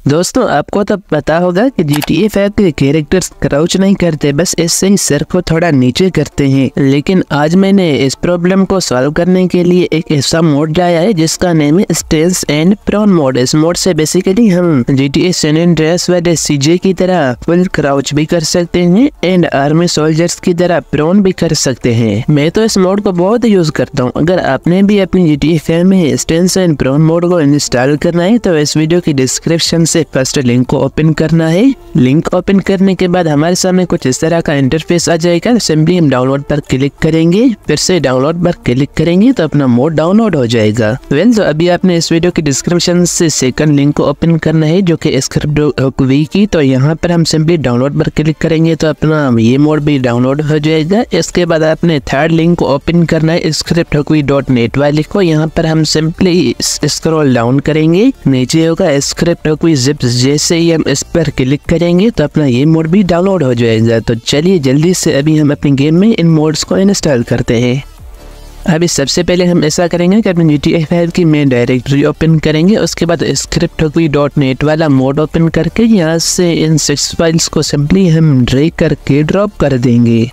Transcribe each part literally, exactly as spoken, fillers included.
दोस्तों आपको तो पता होगा कि जी टी ए फाइव के कैरेक्टर्स क्राउच नहीं करते, बस इससे ही सर को थोड़ा नीचे करते हैं। लेकिन आज मैंने इस प्रॉब्लम को सॉल्व करने के लिए एक ऐसा मोड लाया है जिसका नेम है स्टेंस एंड प्रॉन मोड। इस मोड से बेसिकली हम G T A San Andreas वाले सी जे की तरह फुल क्राउच भी कर सकते हैं एंड आर्मी सोल्जर्स की तरह प्रॉन भी कर सकते हैं। मैं तो इस मोड को बहुत यूज करता हूँ। अगर आपने भी अपनी जी टी ए फाइव में स्टेंस एंड प्रॉन मोड को इंस्टॉल करना है तो इस वीडियो की डिस्क्रिप्शन से फर्स्ट लिंक को ओपन करना है। लिंक ओपन करने के बाद हमारे सामने कुछ इस तरह का इंटरफेस आ जाएगा। सिंपली हम डाउनलोड पर क्लिक करेंगे, फिर से डाउनलोड पर क्लिक करेंगे तो अपना मोड डाउनलोड हो जाएगा। वेल तो अभी आपने इस वीडियो की डिस्क्रिप्शन से सेकंड लिंक को ओपन करना है जो कि स्क्रिप्ट हुकवी की। तो यहाँ पर हम सिंपली डाउनलोड पर क्लिक करेंगे तो अपना ये मोड भी डाउनलोड हो जाएगा। इसके बाद आपने थर्ड लिंक को ओपन करना है स्क्रिप्ट हुकवी डॉट नेट वाले को। यहाँ पर हम सिंपली स्क्रॉल डाउन करेंगे, नीचे होगा स्क्रिप्ट हुकवी जिप। जैसे ही हम इस पर क्लिक करेंगे तो अपना ये मोड भी डाउनलोड हो जाएगा। तो चलिए जल्दी से अभी हम अपने गेम में इन मोड्स को इंस्टॉल करते हैं। अभी सबसे पहले हम ऐसा करेंगे कि अपने जी टी ए फाइव की मेन डायरेक्टरी ओपन करेंगे। उसके बाद स्क्रिप्ट हुकवी डॉट नेट वाला मोड ओपन करके यहाँ से इन सिक्स फाइल्स को सिंपली हम ड्रैग करके ड्रॉप कर देंगे।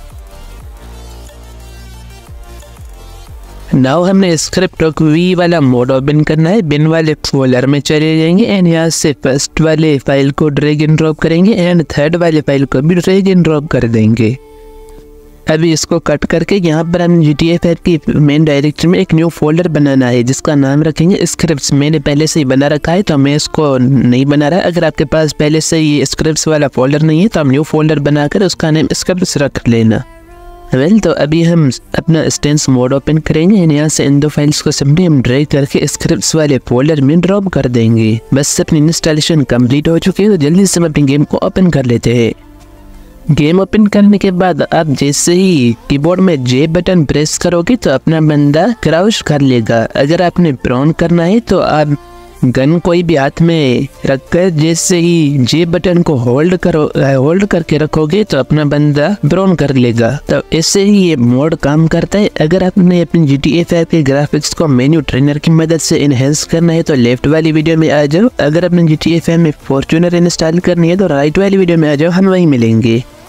नाउ हमने स्क्रिप्ट हुकवी वाला मोड ओपन करना है। बिन वाले फोल्डर में चले जाएंगे एंड यहाँ से फर्स्ट वाले फाइल को ड्रैग एंड ड्रॉप करेंगे एंड थर्ड वाले फाइल को भी ड्रैग एंड ड्रॉप कर देंगे। अभी इसको कट करके यहाँ पर हम जी टी ए फाइव की मेन डायरेक्टरी में एक न्यू फोल्डर बनाना है जिसका नाम रखेंगे स्क्रिप्ट्स। मैंने पहले से ही बना रखा है तो मैं इसको नहीं बना रहा। अगर आपके पास पहले से ही स्क्रिप्ट्स वाला फोल्डर नहीं है तो हम न्यू फोल्डर बनाकर उसका नाम स्क्रिप्ट्स रख लेना। वेल तो अभी हम अपना स्टेंस मोड ओपन करेंगे एंड यहाँ से इन दो फाइल्स को सिंपली हम ड्रैग करके स्क्रिप्ट्स वाले फोल्डर में ड्रॉप कर देंगे। बस अपनी इंस्टॉलेशन कंप्लीट हो चुकी है तो जल्दी से हम अपनी गेम को ओपन कर लेते हैं। गेम ओपन करने के बाद आप जैसे ही कीबोर्ड में जे बटन प्रेस करोगे तो अपना बंदा क्राउच कर लेगा। अगर आपने प्रॉन करना है तो आप गन कोई भी हाथ में रखकर जैसे ही जे बटन को होल्ड करो होल्ड करके रखोगे तो अपना बंदा प्रॉन कर लेगा। तो ऐसे ही ये मोड काम करता है। अगर आपने अपने जी टी ए फाइव के ग्राफिक्स को मेन्यू ट्रेनर की मदद से इनहेंस करना है तो लेफ्ट वाली वीडियो में आ जाओ। अगर अपने जी टी ए फाइव में फॉर्च्यूनर इंस्टॉल करनी है तो राइट वाली वीडियो में आ जाओ, हम वहीं मिलेंगे।